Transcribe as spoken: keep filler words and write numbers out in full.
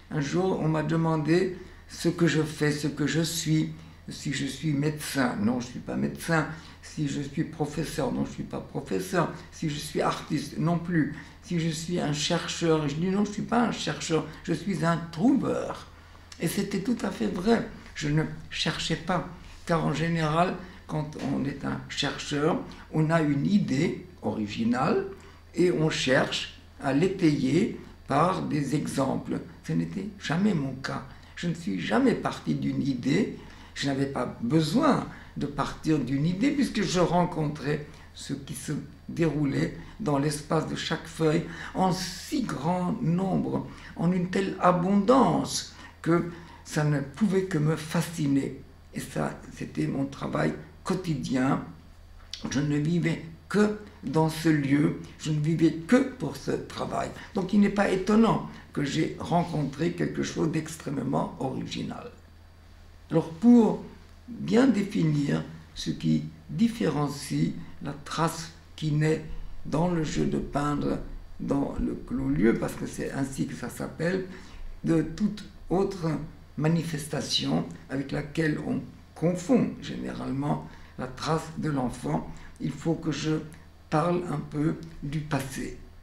Un jour, on m'a demandé ce que je fais, ce que je suis. Si je suis médecin, non, je ne suis pas médecin. Si je suis professeur, non, je ne suis pas professeur. Si je suis artiste, non plus. Si je suis un chercheur, je dis non, je ne suis pas un chercheur, je suis un trouveur. Et c'était tout à fait vrai. Je ne cherchais pas, car en général, quand on est un chercheur, on a une idée originale et on cherche à l'étayer par des exemples. Ce n'était jamais mon cas. Je ne suis jamais parti d'une idée. Je n'avais pas besoin de partir d'une idée puisque je rencontrais ce qui se déroulait dans l'espace de chaque feuille en si grand nombre, en une telle abondance que ça ne pouvait que me fasciner. Et ça, c'était mon travail quotidien. Je ne vivais que dans ce lieu, je ne vivais que pour ce travail. Donc il n'est pas étonnant que j'ai rencontré quelque chose d'extrêmement original. Alors pour bien définir ce qui différencie la trace qui naît dans le jeu de peindre, dans le clos-lieu, parce que c'est ainsi que ça s'appelle, de toute autre manifestation avec laquelle on confond généralement la trace de l'enfant, il faut que je parle un peu du passé.